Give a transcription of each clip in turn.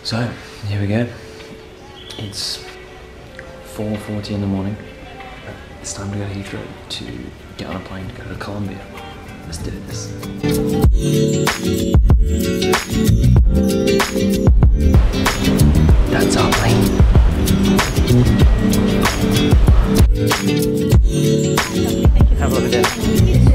So, here we go. It's 4:40 in the morning. It's time to go to Heathrow to get on a plane to go to Colombia. Let's do this. That's our plane. Have a look at that.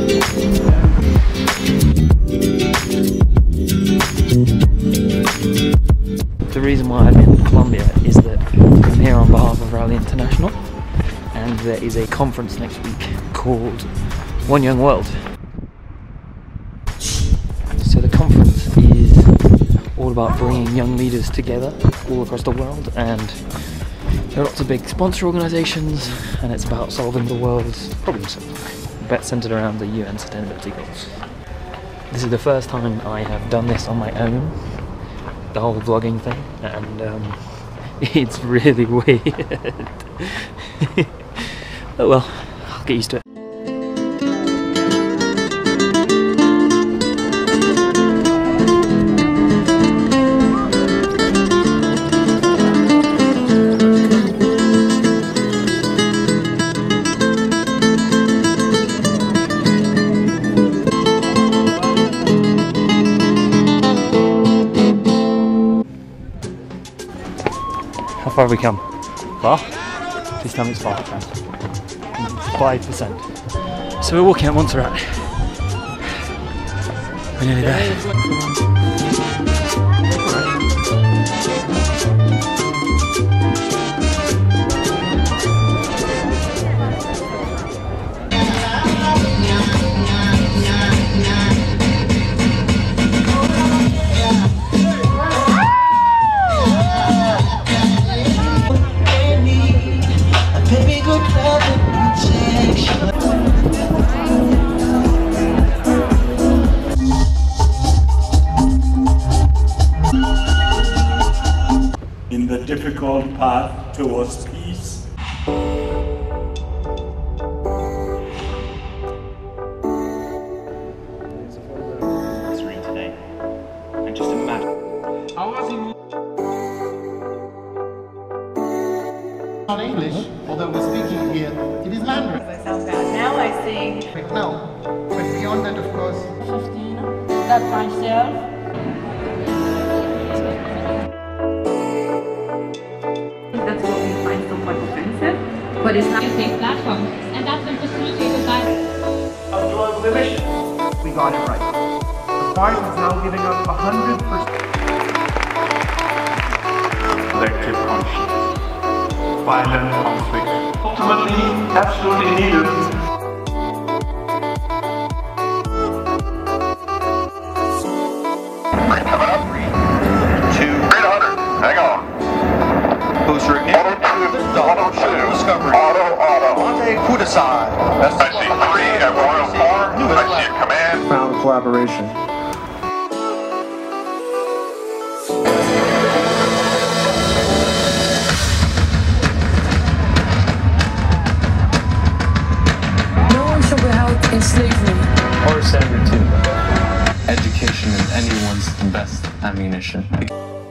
The reason why I'm in Colombia is that I'm here on behalf of Rally International, and there is a conference next week called One Young World. So the conference is all about bringing young leaders together all across the world, and there are lots of big sponsor organisations, and it's about solving the world's problems, but centred around the UN Sustainability Goals. This is the first time I have done this on my own, the whole vlogging thing, and it's really weird. Oh well, I'll get used to it. How far have we come? Far? Please tell me it's far. 5%. So we're walking at Montserrat. We're nearly there. In the difficult path towards peace. Today, and just imagine. How was he? Not English, although we're speaking here, it is Mandarin. I sound bad. Now I sing. No, but beyond that, of course. 15, that myself. That's what we find somewhat offensive, but it's not a safe platform, and that's been facilitated by We got it right. The party is now giving up 100%. Collective conscience. Violent conflict. Ultimately, absolutely needed. Hang on. Who's written it? Auto 2. Discovery. Auto. Monte Kudasai. I see 3 at Royal 4. I see a command. Found collaboration. No one shall be held in slavery. Or Senator 2. Education is anyone's best ammunition.